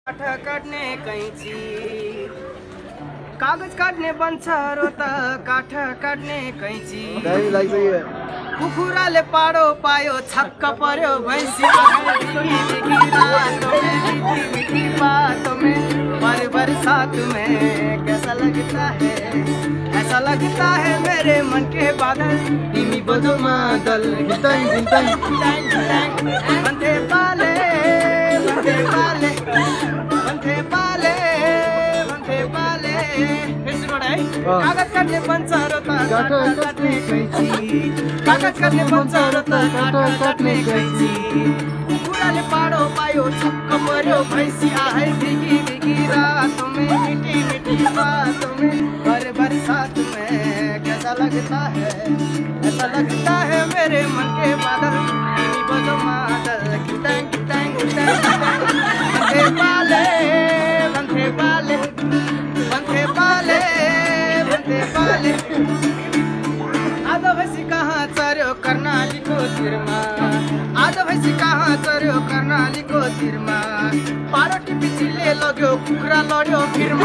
काट्ने कैंची कागज काट्ने बन्छ रोता काठ काट्ने कैंची कुखुराले पाडो पायो छक्क पर्यो भैंसी बातों में बरसात में कैसा लगता है ऐसा लगता है मेरे मन के बादल तिमी बदो मादल बंधे पाले बंधे पाले बंधे पाले बंधे पाले कागज काट्ने बन्छ रोता काट्ने कैंची कागज काट्ने बन्छ रोता काट्ने कैंची कुखुराले पाडो पायो छक्क पर्यो भैंसी आए भीगी भीगी रातों में मीठी मीठी बातों में बरसात में कैसा लगता है ऐसा लगता है मेरे मन के बादल तिमी बदो मादल किटांग किटांग बंधे पाले बंधे पाले बंधे पाले बंधे पाले आज भैंसी कहाँ चर्यो कर्णालीको तिरमा आज भैंसी कहाँ चर्यो कर्णालीको तिरमा पारो टिपी चिल्ले लग्यो कुखुरा लड्यो भिरमा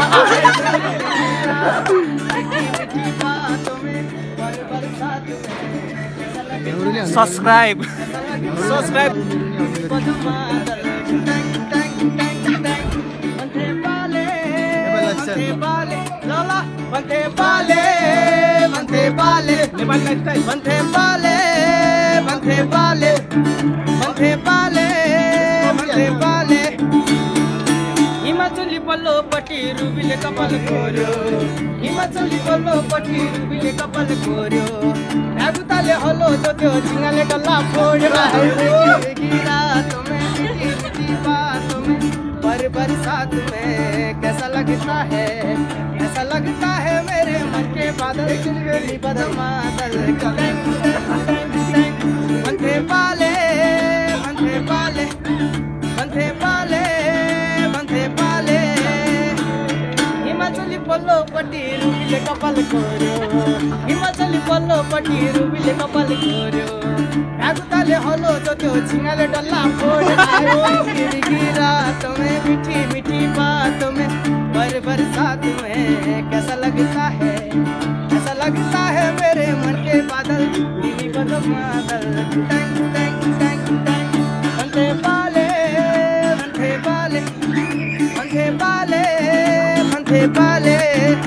सब्सक्राइब बंधे पाले लाला बंधे पाले बंधे पाले बंधे पाले बंधे पाले बंधे पाले बंधे पाले हिमाचली पल्लोपट्टि रुबीले कपाल कोर्यो हिमाचली पल्लोपट्टि रुबीले कपाल कोर्यो रागुताले हलो जोत्यो झिंगाले डल्ला फोड्यो रातों में मीठी मीठी बातों में बरसात में कैसा लगता है ऐसा लगता है मेरे मन के बादल चिलवेली बदमादल बंधे पाले बंधे पाले बंधे पाले बंधे पाले हिमाचली पल्लोपट्टि रुबीले कपाल कोर्यो हिमाचली पल्लोपट्टि रुबीले कपाल कोर्यो रागुताले हलो जोत्यो झिंगाले डल्ला फोड्यो रातों में मीठी मीठी बातों में बरसात में कैसा लगता है ऐसा लगता है मेरे मन के बादल तिमी बदो मादल टैंग टैंग टैंग टैंग बंधे पाले बंधे पाले बंधे पाले बंधे पाले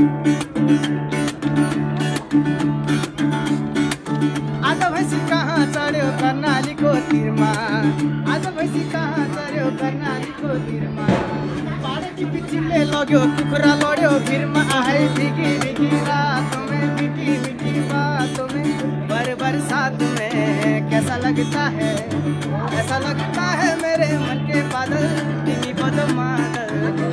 आज भैंसी कहाँ चढ्यो कर्णालीको तिरमा आज भैंसी कहाँ चढ्यो कर्णालीको तिरमा पाडे टिपी चिल्ले लग्यो कुखुरा लड्यो भिरमा आए भीगी भीगी रातों में मीठी मीठी बातों में बरसात में कैसा लगता है मेरे मन के बादल तिमी बदो मादल